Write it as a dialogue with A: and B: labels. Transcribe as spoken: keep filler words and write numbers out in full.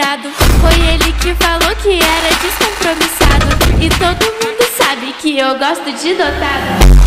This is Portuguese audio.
A: Foi ele que falou que era descompromissado, e todo mundo sabe que eu gosto de dotado.